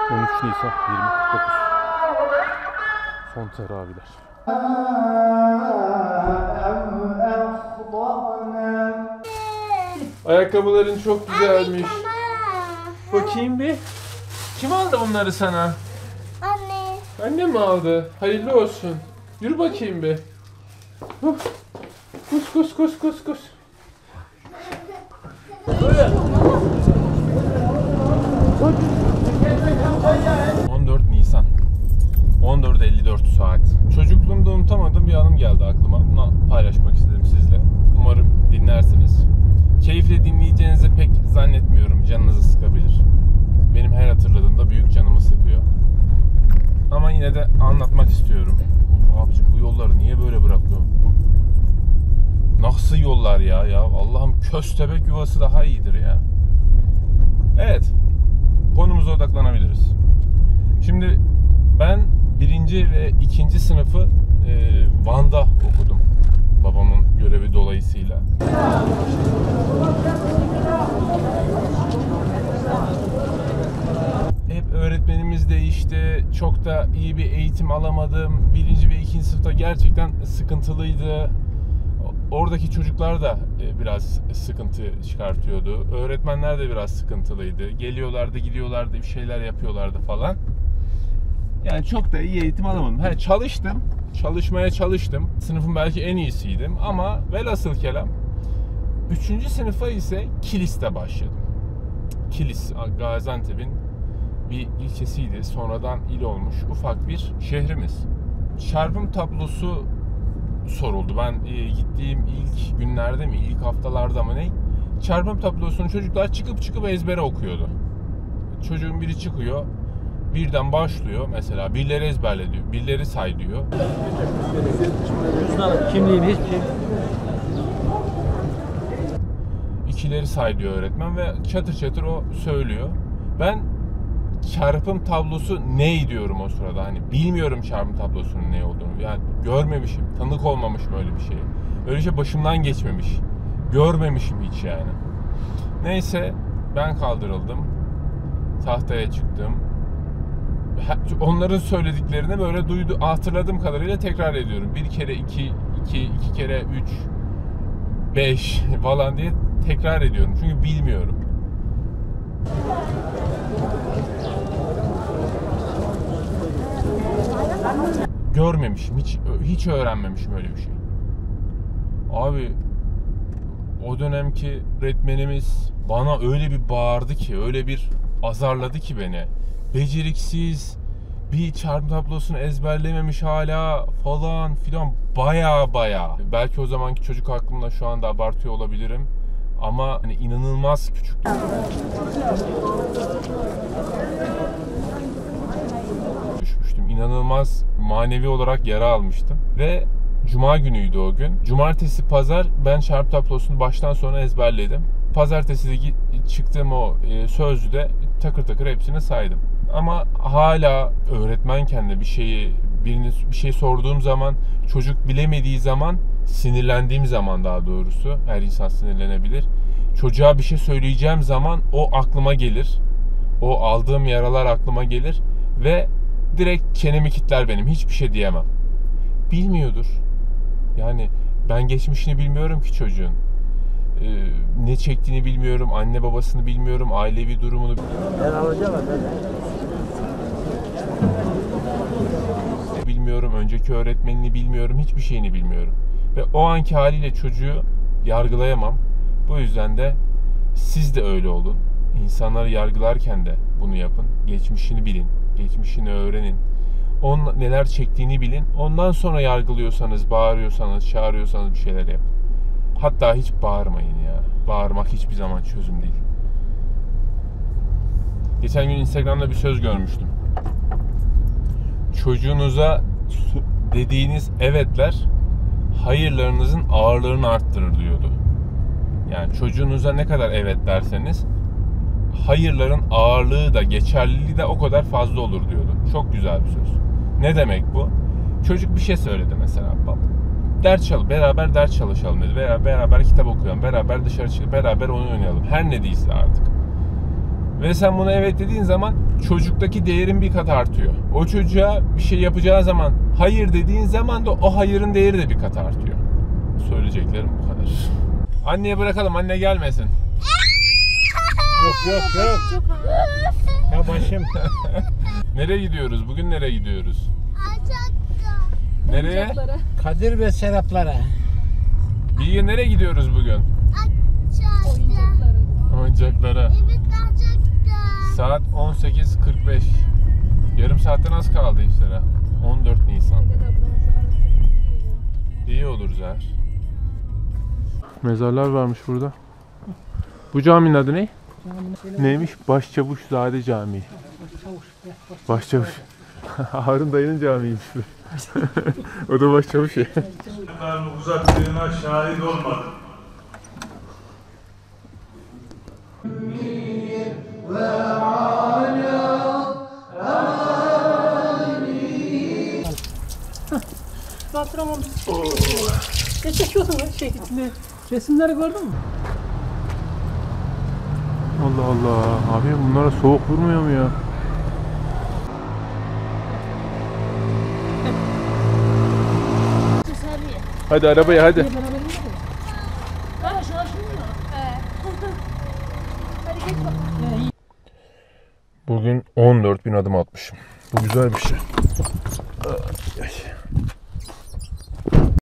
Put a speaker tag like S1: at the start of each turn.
S1: 13 Nisan 2049 son teravihler. Ayakkabıların çok güzelmiş. Bakayım bir. Kim aldı bunları sana?
S2: Anne.
S1: Anne mi aldı? Hayırlı olsun. Yürü bakayım bir. Kus kus kus kus kus. Böyle. 14 Nisan 14:54 saat. Çocukluğumda unutamadığım bir anım geldi aklıma. Bunu paylaşmak istedim sizle. Umarım dinlersiniz. Keyifle dinleyeceğinizi pek zannetmiyorum. Canınızı sıkabilir. Benim her hatırladığımda büyük canımı sıkıyor. Ama yine de anlatmak istiyorum. Abicim bu yolları niye böyle bırakıyor? Nasıl yollar ya? Allah'ım, köstebek yuvası daha iyidir ya. Evet. Konumuza odaklanabiliriz. Şimdi ben 1. ve 2. sınıfı Van'da okudum. Babamın görevi dolayısıyla. Hep öğretmenimiz değişti. Çok da iyi bir eğitim alamadım. 1. ve 2. sınıfta gerçekten sıkıntılıydı. Oradaki çocuklar da biraz sıkıntı çıkartıyordu. Öğretmenler de biraz sıkıntılıydı. Geliyorlardı, gidiyorlardı, bir şeyler yapıyorlardı falan. Yani çok da iyi eğitim alamadım. Çalıştım. Çalışmaya çalıştım. Sınıfın belki en iyisiydim ama velhasıl kelam 3. sınıfa ise Kilis'te başladım. Kilis, Gaziantep'in bir ilçesiydi. Sonradan il olmuş ufak bir şehrimiz. Çarpım tablosu soruldu. Ben gittiğim ilk günlerde mi, ilk haftalarda mı ne? Çarpım tablosunu çocuklar çıkıp ezbere okuyordu. Çocuğun biri çıkıyor, birden başlıyor mesela, birleri ezberle diyor, birleri say diyor.
S3: Kimliğim hiçbir şey.
S1: İkileri say diyor öğretmen ve çatır çatır o söylüyor. Ben çarpım tablosu ne diyorum o sırada, hani bilmiyorum çarpım tablosunun ne olduğunu, yani görmemişim, tanık olmamışım öyle bir şey. Öyle şey başımdan geçmemiş, görmemişim hiç yani. Neyse ben kaldırıldım, tahtaya çıktım. Onların söylediklerini böyle hatırladığım kadarıyla tekrar ediyorum. Bir kere 2, 2 kere 3, 5 falan diye tekrar ediyorum çünkü bilmiyorum. Görmemişim, hiç öğrenmemişim öyle bir şey. Abi o dönemki öğretmenimiz bana öyle bir bağırdı ki, öyle bir azarladı ki beni. Beceriksiz, bir çarpım tablosunu ezberlememiş hala falan filan, baya. Belki o zamanki çocuk aklımda şu anda abartıyor olabilirim. Ama hani inanılmaz küçük. Düşmüştüm. İnanılmaz manevi olarak yara almıştım. Ve Cuma günüydü o gün. Cumartesi, pazar ben çarpım tablosunu baştan sona ezberledim. Pazartesi de çıktığım o sözlüde takır takır hepsini saydım. Ama hala öğretmenken de bir şey sorduğum zaman, çocuk bilemediği zaman, sinirlendiğim zaman, daha doğrusu her insan sinirlenebilir. Çocuğa bir şey söyleyeceğim zaman o aklıma gelir. O aldığım yaralar aklıma gelir ve direkt çenemi kilitler benim. Hiçbir şey diyemem. Bilmiyordur. Yani ben geçmişini bilmiyorum ki çocuğun. Ne çektiğini bilmiyorum, anne babasını bilmiyorum, ailevi durumunu.
S3: Ben alacağım
S1: Bilmiyorum, önceki öğretmenini bilmiyorum, hiçbir şeyini bilmiyorum. Ve o anki haliyle çocuğu yargılayamam. Bu yüzden de siz de öyle olun. İnsanları yargılarken de bunu yapın. Geçmişini bilin, geçmişini öğrenin. Onun neler çektiğini bilin. Ondan sonra yargılıyorsanız, bağırıyorsanız, çağırıyorsanız bir şeyler yapın. Hatta hiç bağırmayın ya. Bağırmak hiçbir zaman çözüm değil. Geçen gün Instagram'da bir söz görmüştüm. Çocuğunuza dediğiniz evetler hayırlarınızın ağırlığını arttırır diyordu. Yani çocuğunuza ne kadar evet derseniz hayırların ağırlığı da, geçerliliği de o kadar fazla olur diyordu. Çok güzel bir söz. Ne demek bu? Çocuk bir şey söyledi mesela. Beraber ders çalışalım dedi. Beraber kitap okuyalım. Beraber dışarı çıkalım. Beraber oyun oynayalım. Her ne değilse artık. Ve sen buna evet dediğin zaman çocuktaki değerin bir kat artıyor. O çocuğa bir şey yapacağı zaman hayır dediğin zaman da o hayırın değeri de bir kat artıyor. Söyleyeceklerim bu kadar. Anneye bırakalım, anne gelmesin.
S2: Yok. Ya başım.
S1: Nereye gidiyoruz? Bugün nereye gidiyoruz? Nereye?
S2: Kadir ve Seraplara.
S1: Bilge, nereye gidiyoruz bugün? Oyuncaklara. Saat 18:45. Yarım saatten az kaldı işte. 14 Nisan. İyi olur Zahir. Mezarlar varmış burada. Bu caminin adı ne? Neymiş? Başçavuşzade Camii. Başçavuş. Harun dayının camiymiş bu. O da başçavuş ya.
S4: Uzaklığına şahit olmadım.
S5: Patronum. Ne çekiyordun resimleri gördün mü?
S1: Allah Allah. Abi bunlara soğuk vurmuyor mu ya? Hadi arabaya hadi. Bugün 14.000 adım atmışım. Bu güzel bir şey.